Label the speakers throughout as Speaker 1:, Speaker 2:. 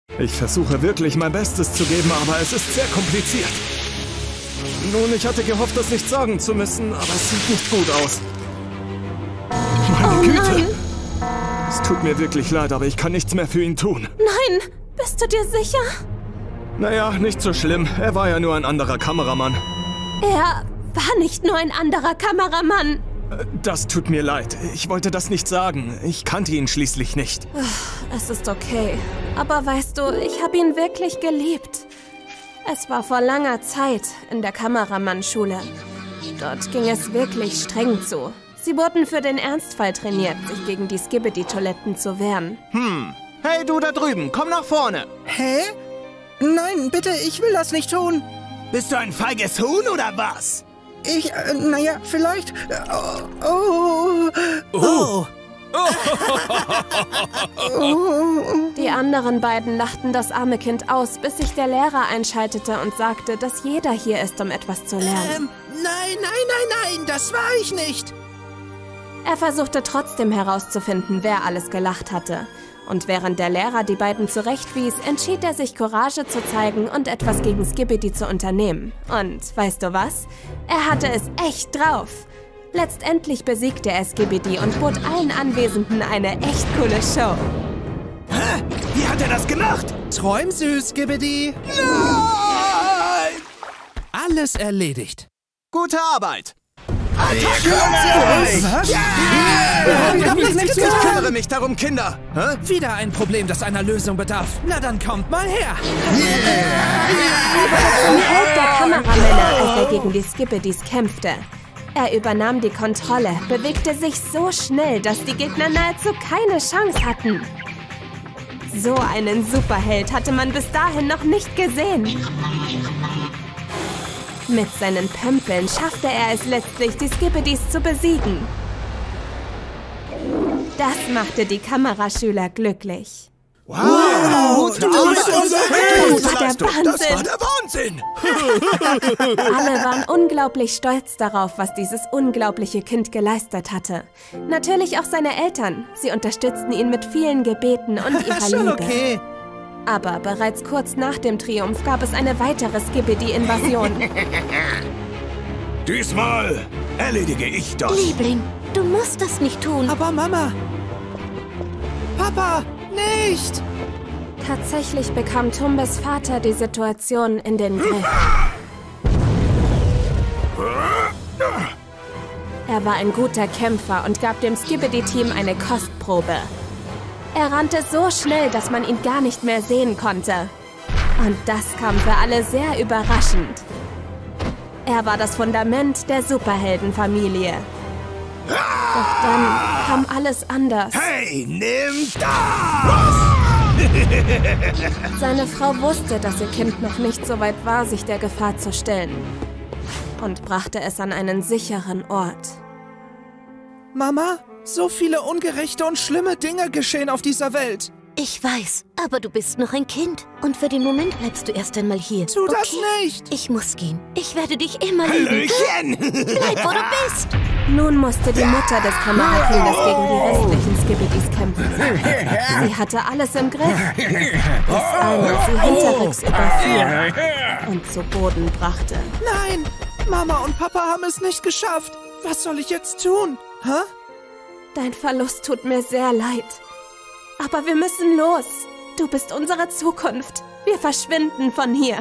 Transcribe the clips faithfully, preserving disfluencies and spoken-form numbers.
Speaker 1: Ich versuche wirklich mein Bestes zu geben, aber es ist sehr kompliziert. Nun, ich hatte gehofft, das nicht sagen zu müssen, aber es sieht nicht gut aus. Meine
Speaker 2: oh,
Speaker 1: Güte!
Speaker 2: Nein.
Speaker 1: Es tut mir wirklich leid, aber ich kann nichts mehr für ihn tun.
Speaker 2: Nein! Bist du dir sicher?
Speaker 1: Naja, nicht so schlimm. Er war ja nur ein anderer Kameramann.
Speaker 2: Er war nicht nur ein anderer Kameramann.
Speaker 1: Das tut mir leid. Ich wollte das nicht sagen. Ich kannte ihn schließlich nicht.
Speaker 2: Es ist okay. Aber weißt du, ich habe ihn wirklich geliebt. Es war vor langer Zeit in der Kameramannschule. Dort ging es wirklich streng zu. Sie wurden für den Ernstfall trainiert, sich gegen die Skibidi-Toiletten zu wehren.
Speaker 1: Hm. Hey, du da drüben, komm nach vorne.
Speaker 3: Hä? Nein, bitte, ich will das nicht tun.
Speaker 4: Bist du ein feiges Huhn oder was?
Speaker 3: Ich, äh, naja, vielleicht... Oh. Oh.
Speaker 4: Oh.
Speaker 3: Oh.
Speaker 2: Die anderen beiden lachten das arme Kind aus, bis sich der Lehrer einschaltete und sagte, dass jeder hier ist, um etwas zu lernen.
Speaker 4: Ähm, nein, nein, nein, nein, das war ich nicht.
Speaker 2: Er versuchte trotzdem herauszufinden, wer alles gelacht hatte. Und während der Lehrer die beiden zurechtwies, entschied er sich, Courage zu zeigen und etwas gegen Skibidi zu unternehmen. Und weißt du was? Er hatte es echt drauf. Letztendlich besiegte er Skibidi und bot allen Anwesenden eine echt coole Show.
Speaker 4: Hä? Wie hat er das gemacht?
Speaker 3: Träum süß, Skibidi.
Speaker 4: Nein!
Speaker 3: Alles erledigt.
Speaker 1: Gute Arbeit.
Speaker 3: Was?
Speaker 4: Ja!
Speaker 1: Ich kümmere mich darum, Kinder. Hä?
Speaker 3: Wieder ein Problem, das einer Lösung bedarf. Na dann kommt mal her.
Speaker 2: Zum Held der Kameramänner, als er gegen die Skibidis kämpfte. Er übernahm die Kontrolle, bewegte sich so schnell, dass die Gegner nahezu keine Chance hatten. So einen Superheld hatte man bis dahin noch nicht gesehen. Mit seinen Pömpeln schaffte er es letztlich, die Skibidis zu besiegen. Das machte die Kameraschüler glücklich.
Speaker 4: Wow!
Speaker 3: Du bist unser
Speaker 2: Das war der
Speaker 4: Das war
Speaker 2: Wahnsinn!
Speaker 4: der Wahnsinn!
Speaker 2: Alle waren unglaublich stolz darauf, was dieses unglaubliche Kind geleistet hatte. Natürlich auch seine Eltern. Sie unterstützten ihn mit vielen Gebeten und ihrer
Speaker 3: Schon
Speaker 2: Liebe.
Speaker 3: okay.
Speaker 2: Aber bereits kurz nach dem Triumph gab es eine weitere Skibidi-Invasion.
Speaker 4: Diesmal erledige ich das.
Speaker 5: Liebling, du musst das nicht tun.
Speaker 3: Aber Mama. Papa, nicht.
Speaker 2: Tatsächlich bekam Tumbes Vater die Situation in den Griff. Er war ein guter Kämpfer und gab dem Skibidi-Team eine Kostprobe. Er rannte so schnell, dass man ihn gar nicht mehr sehen konnte. Und das kam für alle sehr überraschend. Er war das Fundament der Superheldenfamilie. Doch dann kam alles anders.
Speaker 4: Hey, nimm das!
Speaker 2: Seine Frau wusste, dass ihr Kind noch nicht so weit war, sich der Gefahr zu stellen. Und brachte es an einen sicheren Ort.
Speaker 3: Mama, so viele ungerechte und schlimme Dinge geschehen auf dieser Welt.
Speaker 5: Ich weiß, aber du bist noch ein Kind. Und für den Moment bleibst du erst einmal hier.
Speaker 3: Tu das
Speaker 5: okay?
Speaker 3: nicht.
Speaker 5: Ich muss gehen. Ich werde dich immer lieben.
Speaker 4: Hallöchen!
Speaker 5: Bleib, wo du bist.
Speaker 2: Nun musste die Mutter des Kamerakindes gegen die restlichen Skibidis kämpfen. Sie hatte alles im Griff, bis einer sie hinterrücks überfiel und zu Boden brachte.
Speaker 3: Nein, Mama und Papa haben es nicht geschafft. Was soll ich jetzt tun? Hä?
Speaker 2: Dein Verlust tut mir sehr leid. Aber wir müssen los. Du bist unsere Zukunft. Wir verschwinden von hier.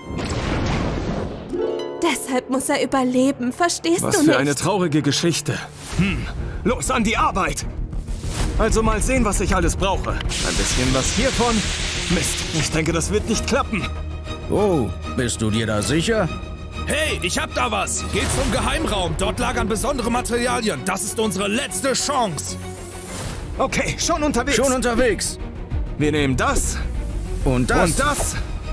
Speaker 2: Deshalb muss er überleben, verstehst
Speaker 1: Was
Speaker 2: du
Speaker 1: für
Speaker 2: nicht?
Speaker 1: eine traurige Geschichte. Hm, los an die Arbeit! Also mal sehen, was ich alles brauche. Ein bisschen was hiervon. Mist, ich denke, das wird nicht klappen.
Speaker 6: Oh, bist du dir da sicher?
Speaker 7: Hey, ich hab da was! Geht zum Geheimraum. Dort lagern besondere Materialien. Das ist unsere letzte Chance.
Speaker 1: Okay, schon unterwegs.
Speaker 6: Schon unterwegs.
Speaker 1: Wir nehmen das
Speaker 6: Und das.
Speaker 1: und das.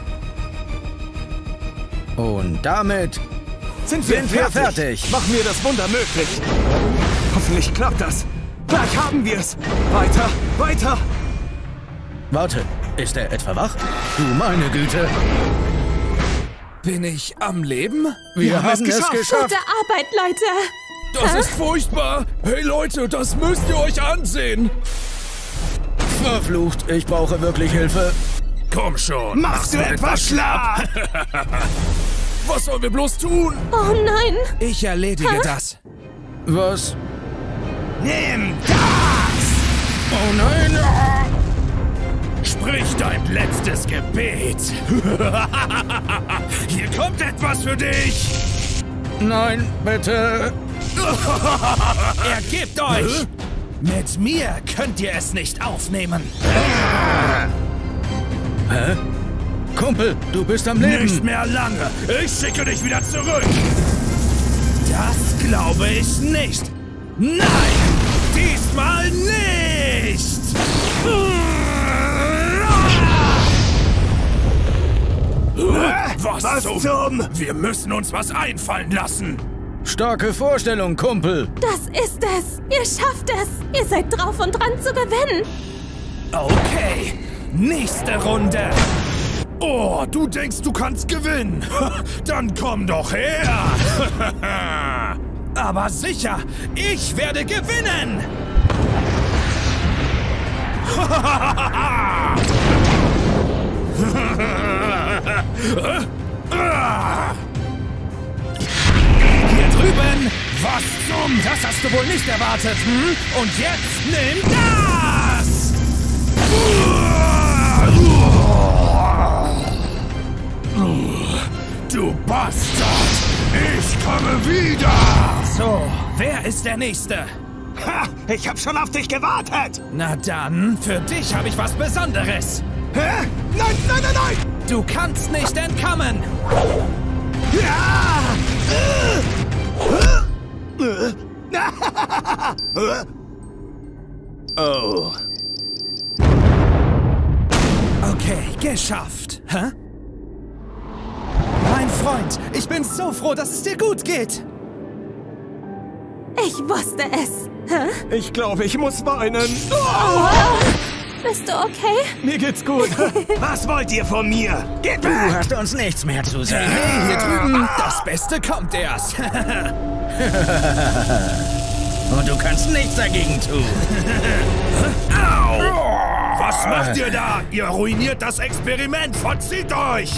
Speaker 6: Und damit
Speaker 1: Sind wir,
Speaker 6: sind wir fertig.
Speaker 1: Machen wir das Wunder möglich. Hoffentlich klappt das. Gleich haben wir es. Weiter, weiter.
Speaker 6: Warte, ist er etwa wach? Du meine Güte.
Speaker 7: Bin ich am Leben?
Speaker 6: Wir,
Speaker 1: haben es geschafft.
Speaker 2: Gute Arbeit, Leute!
Speaker 7: Das ist furchtbar. Hey Leute, das müsst ihr euch ansehen.
Speaker 6: Verflucht, ich brauche wirklich Hilfe.
Speaker 7: Komm schon.
Speaker 4: Machst du etwas schlapp?
Speaker 7: Was sollen wir bloß tun?
Speaker 2: Oh nein!
Speaker 3: Ich erledige das.
Speaker 6: Was?
Speaker 4: Nimm das!
Speaker 6: Oh nein!
Speaker 7: Sprich dein letztes Gebet. Hier kommt etwas für dich.
Speaker 6: Nein, bitte!
Speaker 7: Ergebt euch! Mit mir könnt ihr es nicht aufnehmen.
Speaker 6: Hä? Kumpel, du bist am Leben!
Speaker 7: Nicht mehr lange. Ich schicke dich wieder zurück. Das glaube ich nicht. Nein! Diesmal nicht! Was,
Speaker 4: Was
Speaker 7: zum...
Speaker 4: zum...
Speaker 7: Wir müssen uns was einfallen lassen.
Speaker 6: Starke Vorstellung, Kumpel!
Speaker 2: Das ist es! Ihr schafft es! Ihr seid drauf und dran zu gewinnen!
Speaker 7: Okay, nächste Runde. Oh, du denkst, du kannst gewinnen? Dann komm doch her! Aber sicher, ich werde gewinnen! Hier drüben, was zum... Das hast du wohl nicht erwartet, hm? Und jetzt nimm das! Du Bastard! Ich komme wieder! So, wer ist der Nächste?
Speaker 4: Ha, ich hab schon auf dich gewartet!
Speaker 7: Na dann, für dich habe ich was Besonderes.
Speaker 4: Hä? Nein, nein, nein, nein!
Speaker 7: Du kannst nicht entkommen!
Speaker 4: Ja! Oh.
Speaker 7: Okay, geschafft. Hä? Mein Freund, ich bin so froh, dass es dir gut geht.
Speaker 2: Ich wusste es! Hä?
Speaker 1: Ich glaube, ich muss weinen.
Speaker 2: Oh. Bist du okay?
Speaker 1: Mir geht's gut.
Speaker 4: Was wollt ihr von mir? Geht
Speaker 6: Du
Speaker 4: weg!
Speaker 6: hast uns nichts mehr zu sagen.
Speaker 7: Hey, hier drüben, das Beste kommt erst.
Speaker 6: Und du kannst nichts dagegen tun.
Speaker 7: Au! Was macht ihr da? Ihr ruiniert das Experiment. Verzieht euch!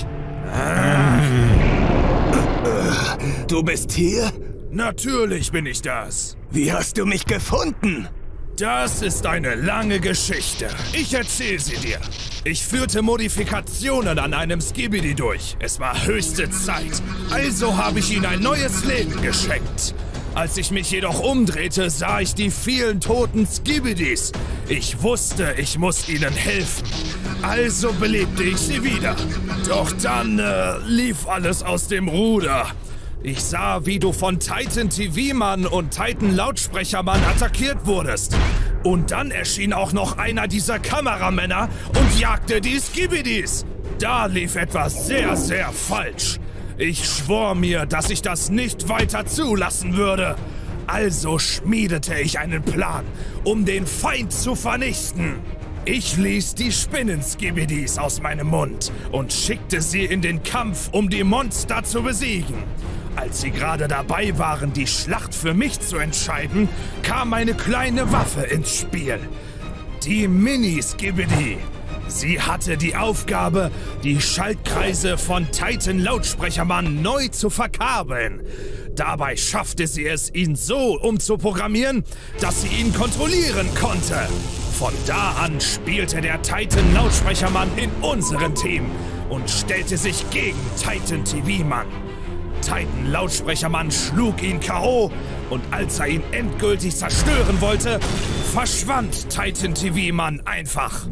Speaker 4: Du bist hier?
Speaker 7: Natürlich bin ich das.
Speaker 4: Wie hast du mich gefunden?
Speaker 7: Das ist eine lange Geschichte. Ich erzähle sie dir. Ich führte Modifikationen an einem Skibidi durch. Es war höchste Zeit. Also habe ich ihm ein neues Leben geschenkt. Als ich mich jedoch umdrehte, sah ich die vielen toten Skibidis. Ich wusste, ich muss ihnen helfen. Also belebte ich sie wieder. Doch dann äh, lief alles aus dem Ruder. Ich sah, wie du von Titan T V-Mann und Titan Lautsprechermann attackiert wurdest. Und dann erschien auch noch einer dieser Kameramänner und jagte die Skibidis. Da lief etwas sehr, sehr falsch. Ich schwor mir, dass ich das nicht weiter zulassen würde. Also schmiedete ich einen Plan, um den Feind zu vernichten. Ich ließ die Spinnen-Skibidis aus meinem Mund und schickte sie in den Kampf, um die Monster zu besiegen. Als sie gerade dabei waren, die Schlacht für mich zu entscheiden, kam eine kleine Waffe ins Spiel. Die Mini-Skibidi. Sie hatte die Aufgabe, die Schaltkreise von Titan Lautsprechermann neu zu verkabeln. Dabei schaffte sie es, ihn so umzuprogrammieren, dass sie ihn kontrollieren konnte. Von da an spielte der Titan Lautsprechermann in unserem Team und stellte sich gegen Titan T V-Mann. Titan Lautsprechermann schlug ihn K O und als er ihn endgültig zerstören wollte, verschwand Titan T V-Mann einfach.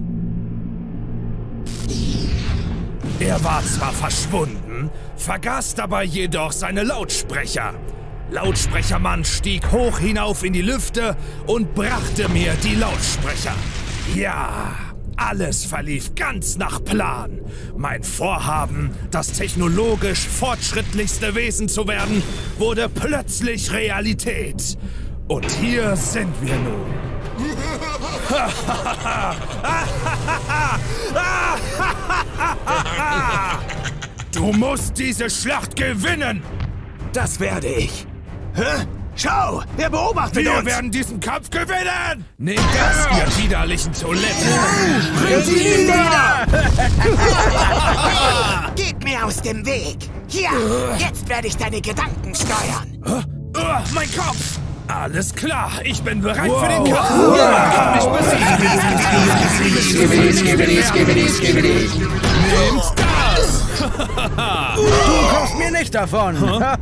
Speaker 7: Er war zwar verschwunden, vergaß dabei jedoch seine Lautsprecher. Lautsprechermann stieg hoch hinauf in die Lüfte und brachte mir die Lautsprecher. Ja, alles verlief ganz nach Plan. Mein Vorhaben, das technologisch fortschrittlichste Wesen zu werden, wurde plötzlich Realität. Und hier sind wir nun. Du musst diese Schlacht gewinnen!
Speaker 4: Das werde ich. Hä? Schau, er beobachtet
Speaker 7: Wir
Speaker 4: uns.
Speaker 7: werden diesen Kampf gewinnen! Nehmt das, ihr widerlichen Toiletten!
Speaker 4: Bringt ihn nieder! Geht mir aus dem Weg! Hier, jetzt werde ich deine Gedanken steuern.
Speaker 7: Oh, mein Kopf! Alles klar, ich bin bereit für den Kampf! Niemand kann mich besiegen! Nehmt das!
Speaker 6: Du kommst mir nicht davon.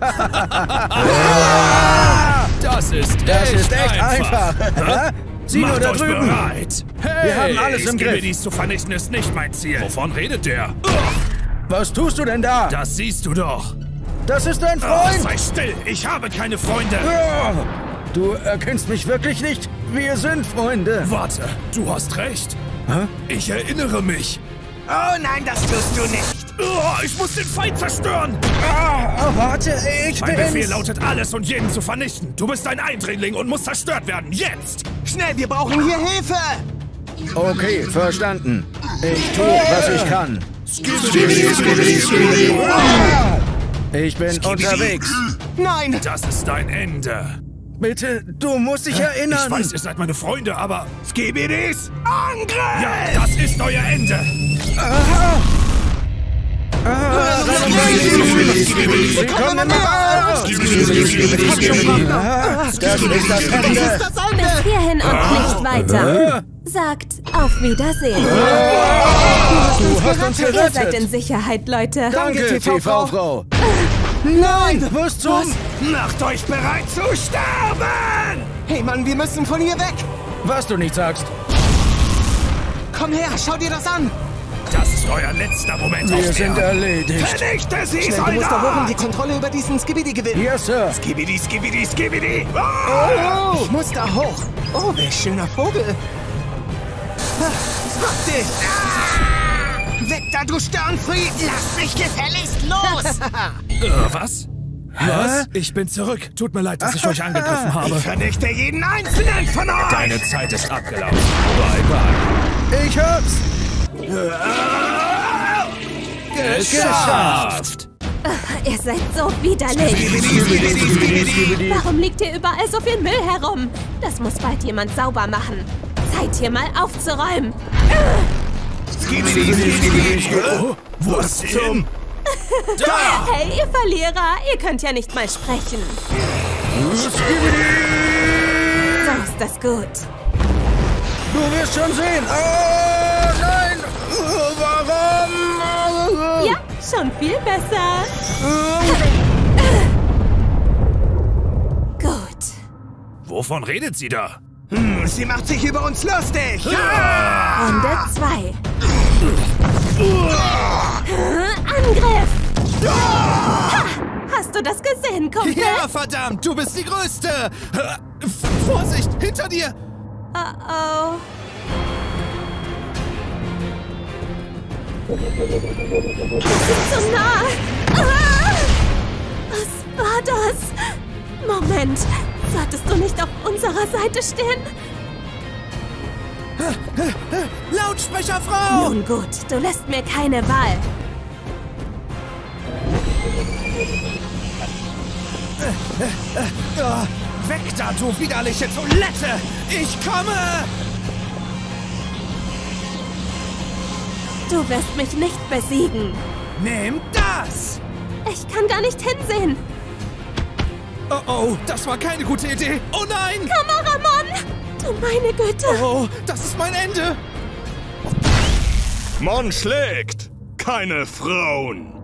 Speaker 7: Das ist
Speaker 6: Das
Speaker 7: echt
Speaker 6: ist echt einfach.
Speaker 7: einfach.
Speaker 6: Sieh nur
Speaker 7: Macht
Speaker 6: da
Speaker 7: euch
Speaker 6: drüben.
Speaker 7: bereit. Hey,
Speaker 6: Wir haben alles im Griff.
Speaker 7: Skibidis zu vernichten ist nicht mein Ziel. Wovon redet der?
Speaker 6: Was tust du denn da?
Speaker 7: Das siehst du doch.
Speaker 6: Das ist dein
Speaker 7: Oh,
Speaker 6: Freund.
Speaker 7: sei still, ich habe keine Freunde.
Speaker 6: Oh, du erkennst mich wirklich nicht. Wir sind Freunde.
Speaker 7: Warte, du hast recht. Ich erinnere mich.
Speaker 4: Oh nein, das tust du nicht.
Speaker 7: Oh, ich muss den Feind zerstören.
Speaker 6: Oh, warte, ich
Speaker 7: Mein Befehl
Speaker 6: bin's.
Speaker 7: lautet, alles und jeden zu vernichten. Du bist ein Eindringling und musst zerstört werden. Jetzt!
Speaker 4: Schnell, wir brauchen hier Hilfe.
Speaker 6: Okay, verstanden. Ich tue, was ich kann. Ich bin unterwegs.
Speaker 4: Nein,
Speaker 7: Das ist dein Ende.
Speaker 6: Bitte, du musst dich erinnern.
Speaker 7: Ich weiß, ihr seid meine Freunde, aber...
Speaker 4: Skibidis, Angriff!
Speaker 7: Ja, das ist euer Ende.
Speaker 6: Sie kommen immer raus. Das ist das Ende.
Speaker 2: Bis hierhin und nicht weiter. Sagt auf Wiedersehen.
Speaker 6: Du hast uns
Speaker 2: Ihr seid in
Speaker 6: gerettet.
Speaker 2: Sicherheit, Leute.
Speaker 6: Danke, T V-Frau.
Speaker 4: Nein!
Speaker 6: Was zum...
Speaker 4: Macht euch bereit zu sterben! Hey Mann, wir müssen von hier weg!
Speaker 6: Was du nicht sagst.
Speaker 4: Komm her, schau dir das an!
Speaker 7: Das ist euer letzter Moment
Speaker 6: Wir
Speaker 7: auf
Speaker 6: sind
Speaker 7: der...
Speaker 6: erledigt.
Speaker 4: Vernichte sie, Schnell, du musst da hoch und die Kontrolle über diesen Skibidi gewinnen!
Speaker 6: Yes, Sir.
Speaker 4: Skibidi, Skibidi, Skibidi! Oh! Ich muss da hoch! Oh, welch schöner Vogel! Hab dich! Ah! Weg da, du Störenfried! Lass mich gefälligst los!
Speaker 7: Äh, was? Was? Ich bin zurück. Tut mir leid, dass ich euch angegriffen
Speaker 4: Ich
Speaker 7: habe.
Speaker 4: vernichte jeden einzelnen von euch!
Speaker 7: Deine Zeit ist abgelaufen. Bye, bye.
Speaker 6: Ich hab's.
Speaker 7: Geschafft!
Speaker 2: Ihr seid so widerlich. Warum liegt hier überall so viel Müll herum? Das muss bald jemand sauber machen. Zeit hier mal aufzuräumen.
Speaker 4: Skibidi, Skibidi, Skibidi! Was zum...
Speaker 7: Da!
Speaker 2: Hey, ihr Verlierer, ihr könnt ja nicht mal sprechen. So ist das gut.
Speaker 6: Du wirst schon sehen. Oh, nein. Warum?
Speaker 2: Ja, schon viel besser. Gut.
Speaker 7: Wovon redet sie da?
Speaker 4: Hm, sie macht sich über uns lustig!
Speaker 2: Runde zwei. Angriff! Ha! Hast du das gesehen, Kumpel?
Speaker 3: Ja, verdammt, du bist die Größte. F- Vorsicht, hinter dir.
Speaker 2: Oh oh. Das ist so nah. Ah! Was war das? Moment, solltest du nicht auf unserer Seite stehen?
Speaker 3: Lautsprecherfrau.
Speaker 2: Nun gut, du lässt mir keine Wahl.
Speaker 3: Oh, weg da, du widerliche Toilette. Ich komme.
Speaker 2: Du wirst mich nicht besiegen.
Speaker 3: Nimm das.
Speaker 2: Ich kann gar nicht hinsehen.
Speaker 3: Oh, oh, das war keine gute Idee. Oh nein.
Speaker 2: Kameramann! Du meine Güte!
Speaker 3: Oh, das ist mein Ende.
Speaker 1: Mann schlägt, keine Frauen.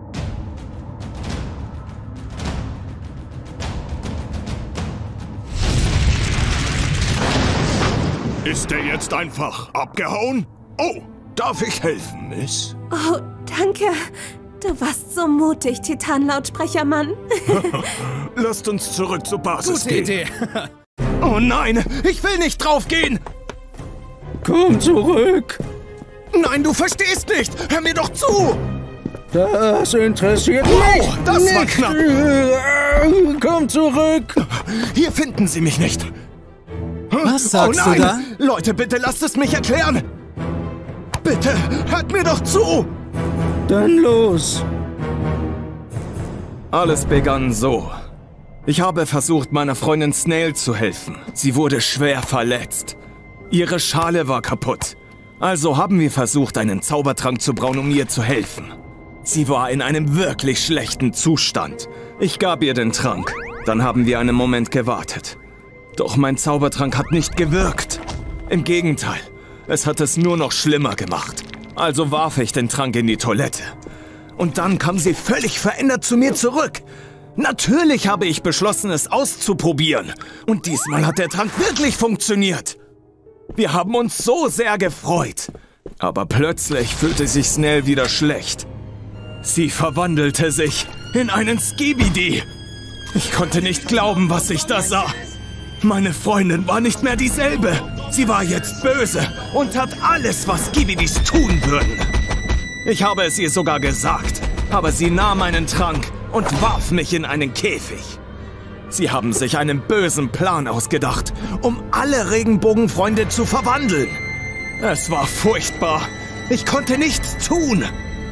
Speaker 1: Ist er jetzt einfach abgehauen? Oh, darf ich helfen, Miss?
Speaker 2: Oh, danke. Du warst so mutig, Titan-Lautsprechermann.
Speaker 1: Lasst uns zurück zur Basis
Speaker 3: Gute
Speaker 1: gehen.
Speaker 3: Idee.
Speaker 1: Oh nein, ich will nicht draufgehen.
Speaker 6: Komm zurück.
Speaker 1: Nein, du verstehst nicht. Hör mir doch zu.
Speaker 6: Das interessiert mich
Speaker 1: Oh, das war
Speaker 6: nicht.
Speaker 1: knapp.
Speaker 6: Äh, Komm zurück.
Speaker 1: Hier finden Sie mich nicht.
Speaker 3: Was sagst
Speaker 1: oh nein.
Speaker 3: du da?
Speaker 1: Leute, bitte lasst es mich erklären. Bitte, hört mir doch zu.
Speaker 6: Dann los.
Speaker 1: Alles begann so. Ich habe versucht, meiner Freundin Snail zu helfen. Sie wurde schwer verletzt. Ihre Schale war kaputt. Also haben wir versucht, einen Zaubertrank zu brauen, um ihr zu helfen. Sie war in einem wirklich schlechten Zustand. Ich gab ihr den Trank. Dann haben wir einen Moment gewartet. Doch mein Zaubertrank hat nicht gewirkt. Im Gegenteil, es hat es nur noch schlimmer gemacht. Also warf ich den Trank in die Toilette. Und dann kam sie völlig verändert zu mir zurück. Natürlich habe ich beschlossen, es auszuprobieren. Und diesmal hat der Trank wirklich funktioniert. Wir haben uns so sehr gefreut. Aber plötzlich fühlte sich Snail wieder schlecht. Sie verwandelte sich in einen Skibidi. Ich konnte nicht glauben, was ich da sah. Meine Freundin war nicht mehr dieselbe. Sie war jetzt böse und tat alles, was Skibidis tun würden. Ich habe es ihr sogar gesagt, aber sie nahm einen Trank und warf mich in einen Käfig. Sie haben sich einen bösen Plan ausgedacht, um alle Regenbogenfreunde zu verwandeln. Es war furchtbar. Ich konnte nichts tun.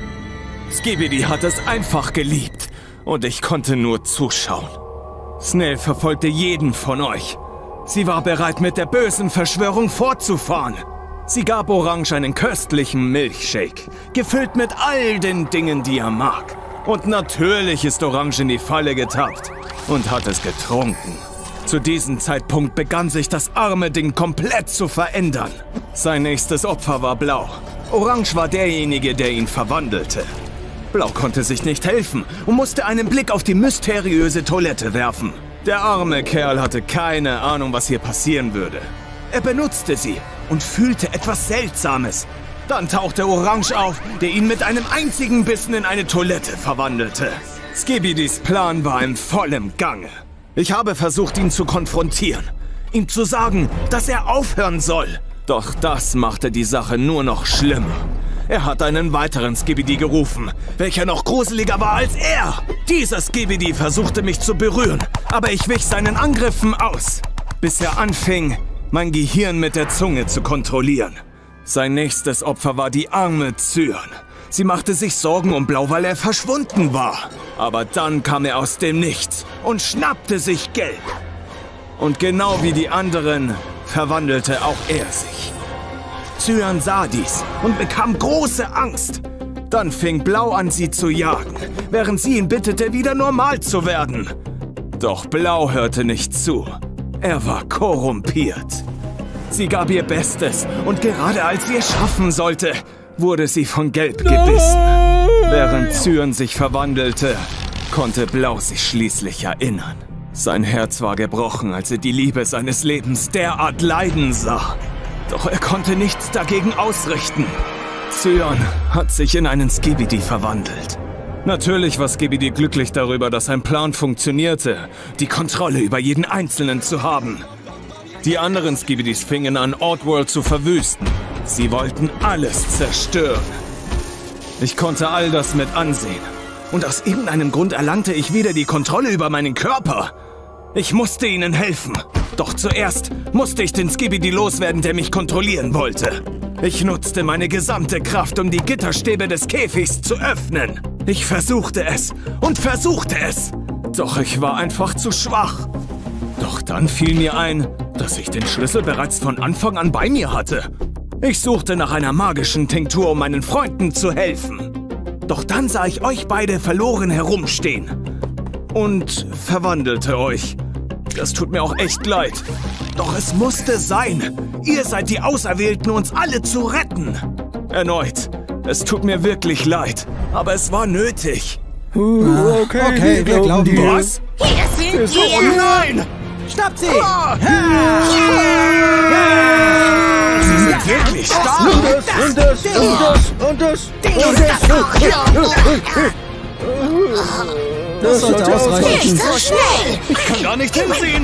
Speaker 1: Skibidi hat es einfach geliebt und ich konnte nur zuschauen. Snail verfolgte jeden von euch. Sie war bereit, mit der bösen Verschwörung fortzufahren. Sie gab Orange einen köstlichen Milchshake, gefüllt mit all den Dingen, die er mag. Und natürlich ist Orange in die Falle getappt und hat es getrunken. Zu diesem Zeitpunkt begann sich das arme Ding komplett zu verändern. Sein nächstes Opfer war Blau. Orange war derjenige, der ihn verwandelte. Blau konnte sich nicht helfen und musste einen Blick auf die mysteriöse Toilette werfen. Der arme Kerl hatte keine Ahnung, was hier passieren würde. Er benutzte sie und fühlte etwas Seltsames. Dann tauchte Orange auf, der ihn mit einem einzigen Bissen in eine Toilette verwandelte. Skibidis Plan war in vollem Gange. Ich habe versucht, ihn zu konfrontieren, ihm zu sagen, dass er aufhören soll. Doch das machte die Sache nur noch schlimmer. Er hat einen weiteren Skibidi gerufen, welcher noch gruseliger war als er. Dieser Skibidi versuchte mich zu berühren, aber ich wich seinen Angriffen aus, bis er anfing, mein Gehirn mit der Zunge zu kontrollieren. Sein nächstes Opfer war die arme Cyan. Sie machte sich Sorgen um Blau, weil er verschwunden war. Aber dann kam er aus dem Nichts und schnappte sich Gelb. Und genau wie die anderen verwandelte auch er sich. Cyan sah dies und bekam große Angst. Dann fing Blau an, sie zu jagen, während sie ihn bittete, wieder normal zu werden. Doch Blau hörte nicht zu. Er war korrumpiert. Sie gab ihr Bestes und gerade als sie es schaffen sollte, wurde sie von Gelb gebissen. Während Cyan sich verwandelte, konnte Blau sich schließlich erinnern. Sein Herz war gebrochen, als er die Liebe seines Lebens derart leiden sah. Doch er konnte nichts dagegen ausrichten. Cyan hat sich in einen Skibidi verwandelt. Natürlich war Skibidi glücklich darüber, dass sein Plan funktionierte, die Kontrolle über jeden Einzelnen zu haben. Die anderen Skibidis fingen an, Oddworld zu verwüsten. Sie wollten alles zerstören. Ich konnte all das mit ansehen. Und aus irgendeinem Grund erlangte ich wieder die Kontrolle über meinen Körper. Ich musste ihnen helfen. Doch zuerst musste ich den Skibidi loswerden, der mich kontrollieren wollte. Ich nutzte meine gesamte Kraft, um die Gitterstäbe des Käfigs zu öffnen. Ich versuchte es und versuchte es. Doch ich war einfach zu schwach. Doch dann fiel mir ein, dass ich den Schlüssel bereits von Anfang an bei mir hatte. Ich suchte nach einer magischen Tinktur, um meinen Freunden zu helfen. Doch dann sah ich euch beide verloren herumstehen. Und verwandelte euch. Das tut mir auch echt leid. Doch es musste sein. Ihr seid die Auserwählten, uns alle zu retten. Erneut, es tut mir wirklich leid. Aber es war nötig.
Speaker 3: Uh, okay, okay, wir glauben dir.
Speaker 1: Was?
Speaker 4: Hier sind
Speaker 1: Oh
Speaker 4: wir!
Speaker 1: nein!
Speaker 3: Schnappt sie!
Speaker 1: Ah! Sie sind wirklich stark.
Speaker 6: Und das, und das, und das, und das. Das sollte ausreichen.
Speaker 4: Nicht so schnell!
Speaker 1: Ich kann gar nicht hinsehen.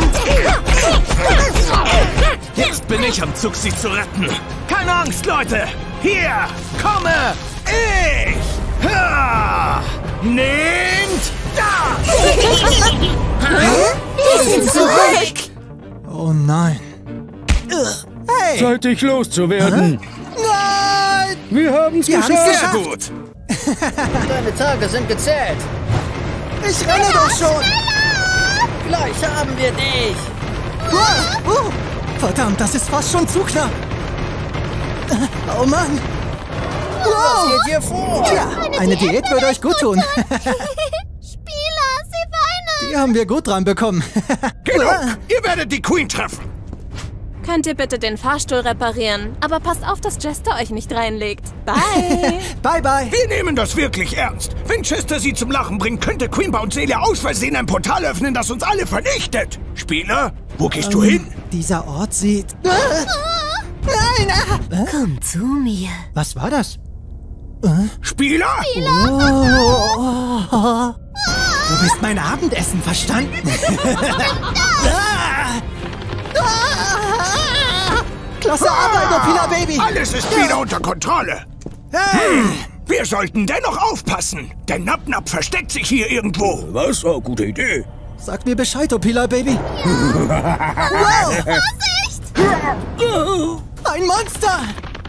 Speaker 1: Jetzt bin ich am Zug, sie zu retten. Keine Angst, Leute. Hier komme ich. Ha! Nehmt das!
Speaker 4: Wir sind zurück!
Speaker 3: Oh nein. Hey!
Speaker 6: Zeit, dich loszuwerden.
Speaker 3: Nein!
Speaker 6: Wir haben's
Speaker 3: Wir haben's
Speaker 6: geschafft.
Speaker 1: Sehr gut.
Speaker 6: Deine Tage sind gezählt.
Speaker 3: Ich renne doch schon!
Speaker 8: Gleich haben wir dich! Wow, oh, verdammt, das ist fast schon zu knapp! Oh Mann! Wow. Was geht hier vor? Tja, eine, eine Diät, Diät würde euch gut tun.
Speaker 5: Spieler, sie weinen!
Speaker 8: Die haben wir gut dran bekommen.
Speaker 7: Genug! Ihr werdet die Queen treffen!
Speaker 2: Könnt ihr bitte den Fahrstuhl reparieren? Aber passt auf, dass Jester euch nicht reinlegt. Bye!
Speaker 8: Bye, bye!
Speaker 7: Wir nehmen das wirklich ernst. Wenn Chester sie zum Lachen bringt, könnte Queenbow und Celia aus Versehen ein Portal öffnen, das uns alle vernichtet. Spieler, wo gehst ähm, du hin?
Speaker 8: Dieser Ort sieht... Ah! Nein! Ah!
Speaker 5: Komm zu mir.
Speaker 8: Was war das? Äh?
Speaker 7: Spieler?
Speaker 5: Spieler?
Speaker 8: Oh, oh, oh. Du bist mein Abendessen, verstanden? ah! Ah! Klasse Arbeit, Opila Baby!
Speaker 7: Alles ist wieder unter Kontrolle.
Speaker 8: Hey!
Speaker 7: Hm, wir sollten dennoch aufpassen, denn Napp-Napp versteckt sich hier irgendwo.
Speaker 6: Was? Oh, gute Idee.
Speaker 8: Sag mir Bescheid, Opila Baby. Wow!
Speaker 5: Vorsicht!
Speaker 8: Ein Monster!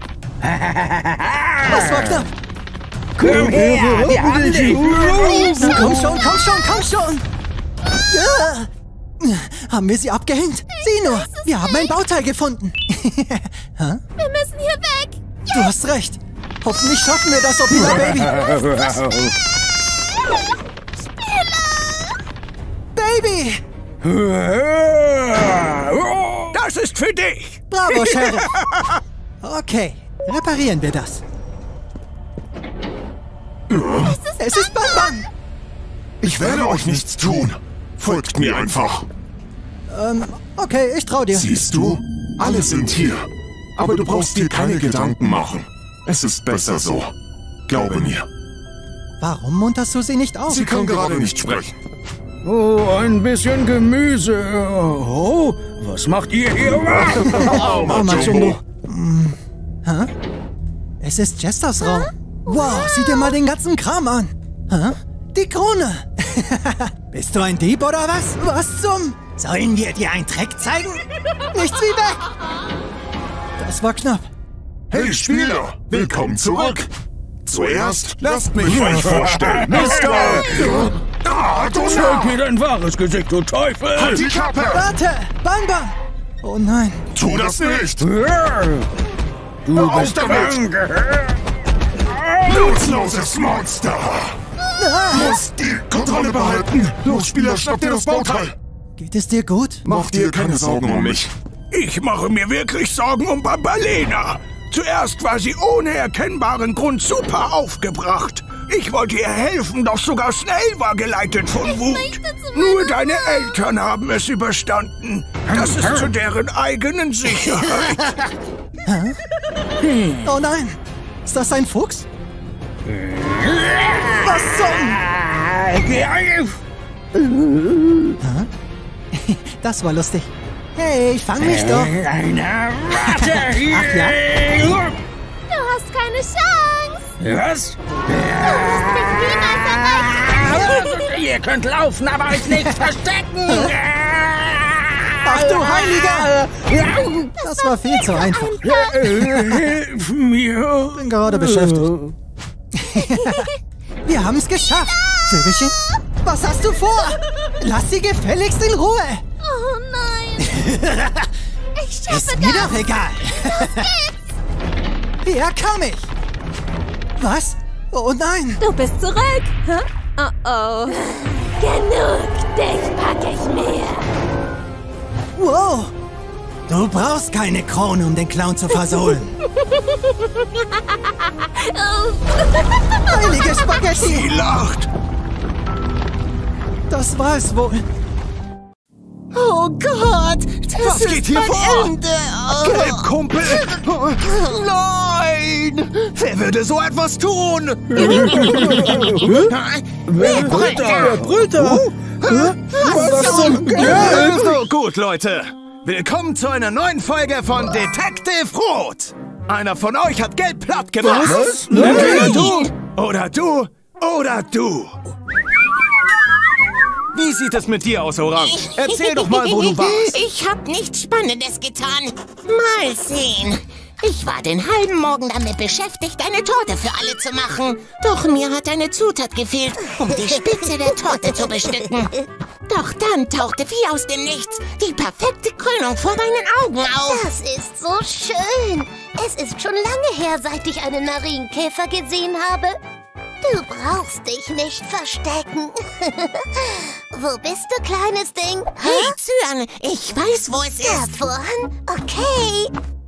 Speaker 8: Das war knapp.
Speaker 6: Komm her, wir haben dich.
Speaker 8: Komm schon, komm schon, komm schon! Ja. Haben wir sie abgehängt? Sieh nur, wir haben ein Bauteil gefunden.
Speaker 5: Wir müssen hier weg.
Speaker 8: Du hast recht. Hoffentlich schaffen wir das, Opila Baby. Baby!
Speaker 7: Das ist für dich!
Speaker 8: Bravo, Sheriff! Okay, reparieren wir das. Es ist Bam-Bam!
Speaker 9: Ich werde euch nichts tun. Folgt mir einfach.
Speaker 8: Ähm, okay, ich trau dir.
Speaker 9: Siehst du? Alle sind hier. Aber du brauchst dir keine Gedanken machen. Es ist besser so. Glaube mir.
Speaker 8: Warum munterst du sie nicht auf?
Speaker 9: Sie kann gerade nicht sprechen.
Speaker 6: Oh, ein bisschen Gemüse. Oh, was macht ihr hier?
Speaker 8: Oh, Mama Jumbo. Hm. Hä? Es ist Jesters Raum. Wow, sieh dir mal den ganzen Kram an. Hä? Die Krone. Bist du ein Dieb oder was? Was zum... Sollen wir dir einen Trick zeigen? Nichts wie weg. Das war knapp.
Speaker 9: Hey Spieler, willkommen zurück. Zuerst lasst mich euch vorstellen, Mister... Ah, du
Speaker 6: Zeig mir dein wahres Gesicht, du Teufel!
Speaker 9: Halt die Klappe!
Speaker 8: Warte! Bam Bam! Oh nein!
Speaker 9: Tu das nicht!
Speaker 6: Du
Speaker 9: Hör
Speaker 6: bist
Speaker 9: auf damit! Nutzloses Monster! Muss die Kontrolle behalten! Los, Spieler, schnapp dir das Bauteil!
Speaker 8: Geht es dir gut?
Speaker 9: Mach dir keine Sorgen um mich.
Speaker 7: Ich mache mir wirklich Sorgen um Bambalena. Zuerst war sie ohne erkennbaren Grund super aufgebracht. Ich wollte ihr helfen, doch sogar Snail war geleitet von Wut. Nur deine Eltern haben es überstanden. Das ist zu deren eigenen Sicherheit.
Speaker 8: Oh nein! Ist das ein Fuchs? Was zum... Das war lustig. Hey, ich fang mich doch.
Speaker 6: Eine Ratte hier.
Speaker 8: Ach ja?
Speaker 5: Du hast keine Chance.
Speaker 6: Was?
Speaker 5: Du wirst mich niemals erreichen.
Speaker 6: Ihr könnt laufen, aber euch nicht verstecken.
Speaker 8: Ach du Heiliger! Das war viel zu einfach.
Speaker 6: Hilf mir.
Speaker 8: Bin gerade beschäftigt. Wir haben es geschafft. Vögelchen, was hast du vor? Lass sie gefälligst in Ruhe.
Speaker 5: Oh nein. Ich schaffe
Speaker 8: Ist
Speaker 5: das.
Speaker 8: mir doch egal. Hier komm ich. Was? Oh nein.
Speaker 2: Du bist zurück. Hä? Oh oh.
Speaker 5: Genug, dich pack ich mir.
Speaker 8: Wow. Du brauchst keine Krone, um den Clown zu versohlen. Heilige Spaghetti.
Speaker 7: Sie lacht.
Speaker 8: Das war es wohl.
Speaker 4: Oh Gott, das
Speaker 7: Was
Speaker 4: ist
Speaker 7: geht hier
Speaker 4: mein
Speaker 7: vor?
Speaker 4: Ende. Oh.
Speaker 7: Gelb, Kumpel. Nein. Wer würde so etwas tun?
Speaker 6: Wer brüllt da? Wer brüllt da?
Speaker 7: Was zum Geld? So, gut, Leute. Willkommen zu einer neuen Folge von Detective Rot. Einer von euch hat Gelb platt gemacht.
Speaker 6: Was?
Speaker 7: Entweder du, oder du, oder du. Wie sieht es mit dir aus, Orange? Erzähl doch mal, wo du warst.
Speaker 4: Ich hab nichts Spannendes getan. Mal sehen. Ich war den halben Morgen damit beschäftigt, eine Torte für alle zu machen. Doch mir hat eine Zutat gefehlt, um die Spitze der Torte zu bestücken. Doch dann tauchte wie aus dem Nichts die perfekte Krönung vor meinen Augen auf.
Speaker 5: Das ist so schön. Es ist schon lange her, seit ich einen Marienkäfer gesehen habe. Du brauchst dich nicht verstecken. Wo bist du, kleines Ding?
Speaker 4: Hey, Cyan, ich weiß, wo es
Speaker 5: Da
Speaker 4: ist.
Speaker 5: vorn? Okay.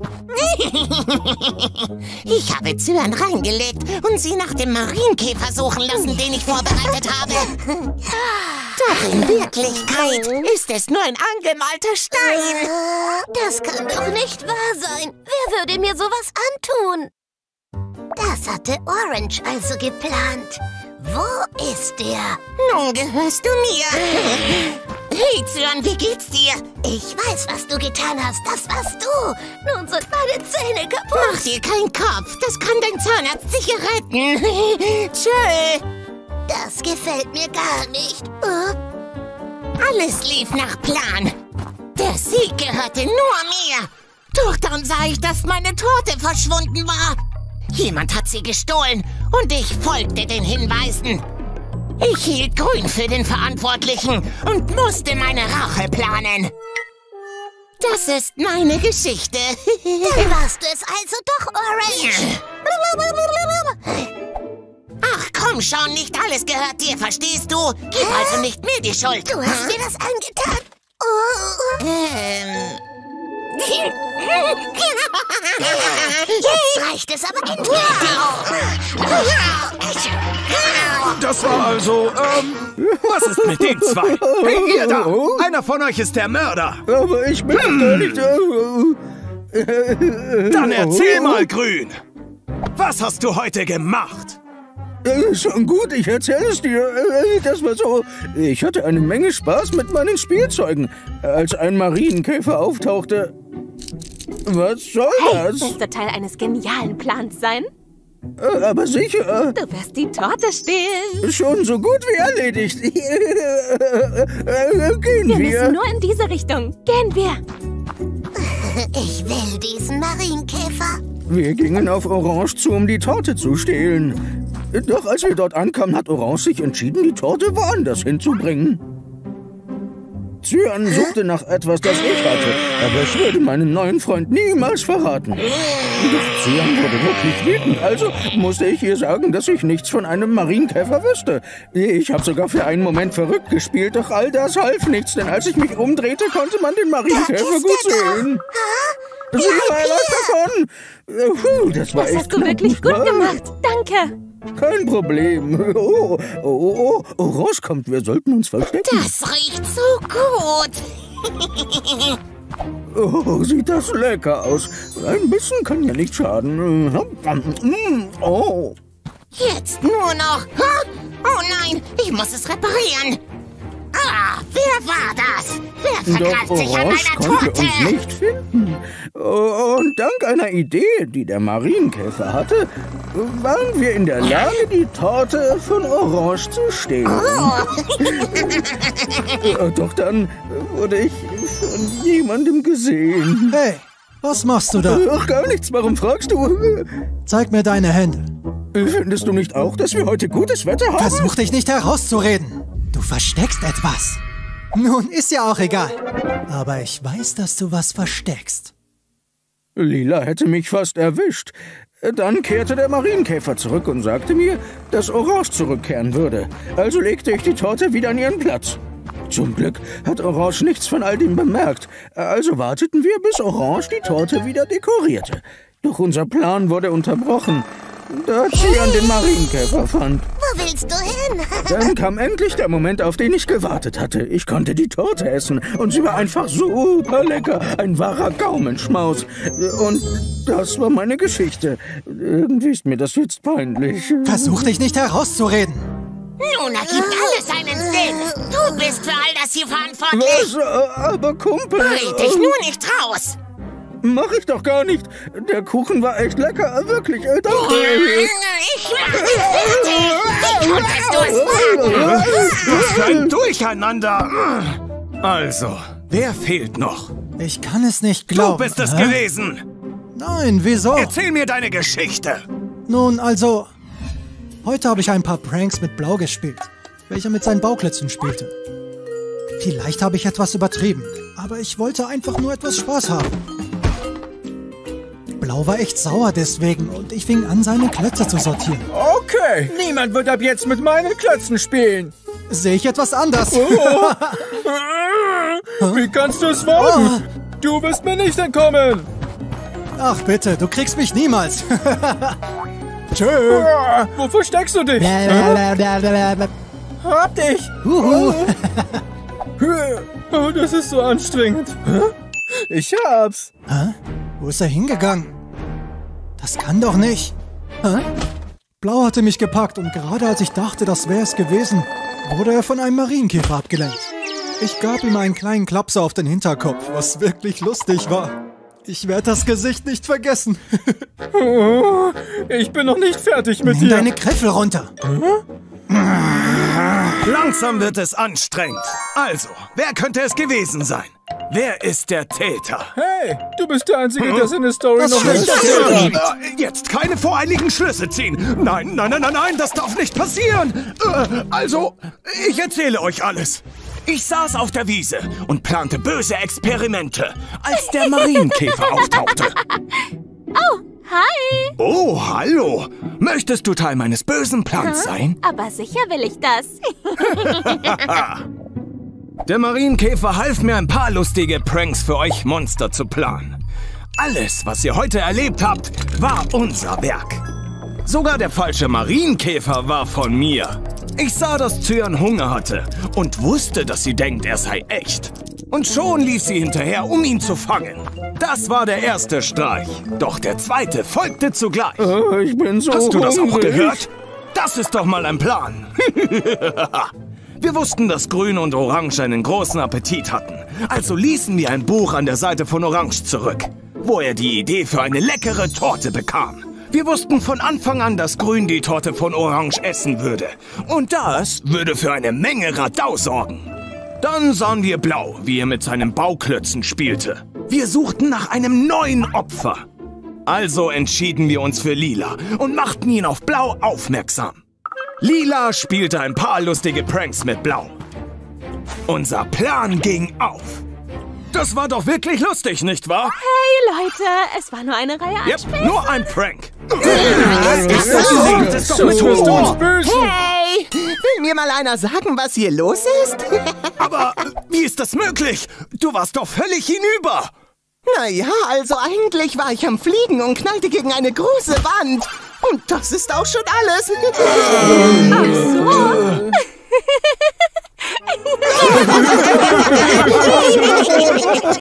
Speaker 4: Ich habe Cyan reingelegt und sie nach dem Marienkäfer suchen lassen, den ich vorbereitet habe. Doch in Wirklichkeit ist es nur ein angemalter Stein.
Speaker 5: Das kann doch nicht wahr sein. Wer würde mir sowas antun? Das hatte Orange also geplant. Wo ist er?
Speaker 4: Nun gehörst du mir. Hey, Cyan, wie geht's dir?
Speaker 5: Ich weiß, was du getan hast. Das warst du. Nun sind meine Zähne kaputt.
Speaker 4: Mach dir keinen Kopf. Das kann dein Zahnarzt sicher retten. Tschö.
Speaker 5: Das gefällt mir gar nicht. Oh.
Speaker 4: Alles lief nach Plan. Der Sieg gehörte nur mir. Doch dann sah ich, dass meine Torte verschwunden war. Jemand hat sie gestohlen und ich folgte den Hinweisen. Ich hielt grün für den Verantwortlichen und musste meine Rache planen. Das ist meine Geschichte.
Speaker 5: Dann warst du es also doch, Orange.
Speaker 4: Ach komm schon, nicht alles gehört dir, verstehst du? Gib
Speaker 5: Hä?
Speaker 4: also nicht mir die Schuld.
Speaker 5: Du hast mir das angetan. Oh.
Speaker 4: Ähm...
Speaker 5: Jetzt reicht es aber endlich.
Speaker 1: Das war also, ähm, was ist mit den zwei? Hey, ihr da! Einer von euch ist der Mörder.
Speaker 6: Aber ich bin hm. gar nicht... Äh,
Speaker 1: Dann erzähl mal, Grün. Was hast du heute gemacht?
Speaker 6: Äh, schon gut, ich erzähle es dir. Äh, das war so... Ich hatte eine Menge Spaß mit meinen Spielzeugen, als ein Marienkäfer auftauchte. Was soll
Speaker 2: Hey,
Speaker 6: das?
Speaker 2: das wird Teil eines genialen Plans sein.
Speaker 6: Äh, aber sicher.
Speaker 2: Du wirst die Torte stehlen.
Speaker 6: Schon so gut wie erledigt. äh, gehen
Speaker 2: Wir
Speaker 6: wir.
Speaker 2: müssen nur in diese Richtung. Gehen wir.
Speaker 5: Ich will diesen Marienkäfer.
Speaker 6: Wir gingen auf Orange zu, um die Torte zu stehlen. Doch als wir dort ankamen, hat Orange sich entschieden, die Torte woanders hinzubringen. Cyan suchte nach etwas, das ich hatte, aber ich würde meinen neuen Freund niemals verraten. Doch Cyan wurde wirklich wütend, also musste ich ihr sagen, dass ich nichts von einem Marienkäfer wüsste. Ich habe sogar für einen Moment verrückt gespielt, doch all das half nichts, denn als ich mich umdrehte, konnte man den Marienkäfer gut sehen. Sieh mal, lass davon! Puh, das war
Speaker 2: Das
Speaker 6: echt
Speaker 2: hast du
Speaker 6: knapp,
Speaker 2: wirklich
Speaker 6: nicht
Speaker 2: gut
Speaker 6: wahr?
Speaker 2: gemacht. Danke.
Speaker 6: Kein Problem. Oh, oh, oh, oh, Orange kommt, wir sollten uns verstecken.
Speaker 4: Das riecht so gut.
Speaker 6: Oh, sieht das lecker aus. Ein bisschen kann ja nicht schaden. Oh.
Speaker 4: Jetzt nur noch. Oh nein, ich muss es reparieren. Ah, wer war das? Wer vergreift
Speaker 6: Doch
Speaker 4: sich an
Speaker 6: Orange
Speaker 4: meiner
Speaker 6: konnte
Speaker 4: Torte?
Speaker 6: uns nicht finden. Und dank einer Idee, die der Marienkäfer hatte, waren wir in der Lage, die Torte von Orange zu stehlen.
Speaker 4: Oh.
Speaker 6: Doch dann wurde ich von jemandem gesehen.
Speaker 8: Hey, was machst du da?
Speaker 6: Ach, gar nichts. Warum fragst du?
Speaker 8: Zeig mir deine Hände.
Speaker 6: Findest du nicht auch, dass wir heute gutes Wetter haben?
Speaker 8: Versuch dich nicht herauszureden. Du versteckst etwas. Nun, ist ja auch egal. Aber ich weiß, dass du was versteckst.
Speaker 6: Lila hätte mich fast erwischt. Dann kehrte der Marienkäfer zurück und sagte mir, dass Orange zurückkehren würde. Also legte ich die Torte wieder an ihren Platz. Zum Glück hat Orange nichts von all dem bemerkt. Also warteten wir, bis Orange die Torte wieder dekorierte. Doch unser Plan wurde unterbrochen, da Cyan den Marienkäfer fand.
Speaker 5: Wo willst du hin?
Speaker 6: Dann kam endlich der Moment, auf den ich gewartet hatte. Ich konnte die Torte essen und sie war einfach super lecker. Ein wahrer Gaumenschmaus. Und das war meine Geschichte. Irgendwie ist mir das jetzt peinlich.
Speaker 8: Versuch dich nicht herauszureden.
Speaker 4: Nun ergibt alles seinen Sinn. Du bist für all das hier verantwortlich.
Speaker 6: Was? Aber Kumpel...
Speaker 4: Red dich nur nicht raus.
Speaker 6: Mach ich doch gar nicht. Der Kuchen war echt lecker. Wirklich, äh, danke.
Speaker 4: Ich mach dich fertig. Wie konntest du es wagen?
Speaker 1: Was für ein Durcheinander. Also, wer fehlt noch?
Speaker 8: Ich kann es nicht glauben.
Speaker 1: Du bist es
Speaker 8: hä?
Speaker 1: gewesen.
Speaker 8: Nein, wieso?
Speaker 1: Erzähl mir deine Geschichte.
Speaker 8: Nun, also... Heute habe ich ein paar Pranks mit Blau gespielt, welcher mit seinen Bauklötzen spielte. Vielleicht habe ich etwas übertrieben, aber ich wollte einfach nur etwas Spaß haben. Blau war echt sauer deswegen und ich fing an, seine Klötze zu sortieren.
Speaker 6: Okay, niemand wird ab jetzt mit meinen Klötzen spielen.
Speaker 8: Sehe ich etwas anders?
Speaker 6: Oh. Wie kannst du es wagen? Oh. Du wirst mir nicht entkommen.
Speaker 8: Ach bitte, du kriegst mich niemals. Tschö.
Speaker 6: Oh, wo versteckst du dich? Hab dich.
Speaker 8: Uhu.
Speaker 6: Oh, das ist so anstrengend. Ich hab's.
Speaker 8: Hä? Wo ist er hingegangen? Das kann doch nicht. Hä? Blau hatte mich gepackt und gerade als ich dachte, das wäre es gewesen, wurde er von einem Marienkäfer abgelenkt. Ich gab ihm einen kleinen Klapser auf den Hinterkopf, was wirklich lustig war. Ich werde das Gesicht nicht vergessen.
Speaker 6: Oh, ich bin noch nicht fertig mit
Speaker 8: Nimm
Speaker 6: dir.
Speaker 8: deine Griffel runter.
Speaker 1: Langsam wird es anstrengend. Also, wer könnte es gewesen sein? Wer ist der Täter?
Speaker 6: Hey, du bist der Einzige, der seine Story
Speaker 8: Das
Speaker 6: noch nicht
Speaker 8: stimmt.
Speaker 6: erzählt hat.
Speaker 1: Äh, Jetzt keine voreiligen Schlüsse ziehen. Nein, nein, nein, nein, nein, das darf nicht passieren. Äh, Also, ich erzähle euch alles. Ich saß auf der Wiese und plante böse Experimente, als der Marienkäfer auftauchte.
Speaker 2: Oh, hi.
Speaker 1: Oh, hallo. Möchtest du Teil meines bösen Plans sein?
Speaker 2: Aber sicher will ich das.
Speaker 1: Der Marienkäfer half mir, ein paar lustige Pranks für euch Monster zu planen. Alles, was ihr heute erlebt habt, war unser Werk. Sogar der falsche Marienkäfer war von mir. Ich sah, dass Cyan Hunger hatte und wusste, dass sie denkt, er sei echt. Und schon lief sie hinterher, um ihn zu fangen. Das war der erste Streich. Doch der zweite folgte zugleich.
Speaker 6: Oh, ich bin so
Speaker 1: Hast du das auch
Speaker 6: hungrig.
Speaker 1: gehört? Das ist doch mal ein Plan. Wir wussten, dass Grün und Orange einen großen Appetit hatten. Also ließen wir ein Buch an der Seite von Orange zurück, wo er die Idee für eine leckere Torte bekam. Wir wussten von Anfang an, dass Grün die Torte von Orange essen würde. Und das würde für eine Menge Radau sorgen. Dann sahen wir Blau, wie er mit seinen Bauklötzen spielte. Wir suchten nach einem neuen Opfer. Also entschieden wir uns für Lila und machten ihn auf Blau aufmerksam. Lila spielte ein paar lustige Pranks mit Blau. Unser Plan ging auf. Das war doch wirklich lustig, nicht wahr?
Speaker 2: Hey Leute, es war nur eine Reihe
Speaker 1: Yep,
Speaker 2: Anspäße.
Speaker 1: nur ein Prank.
Speaker 6: Das ist doch mit uns böse.
Speaker 10: Hey, will mir mal einer sagen, was hier los ist?
Speaker 1: Aber wie ist das möglich? Du warst doch völlig hinüber.
Speaker 10: Naja, also eigentlich war ich am Fliegen und knallte gegen eine große Wand. Und das ist auch schon alles.
Speaker 2: Ach so.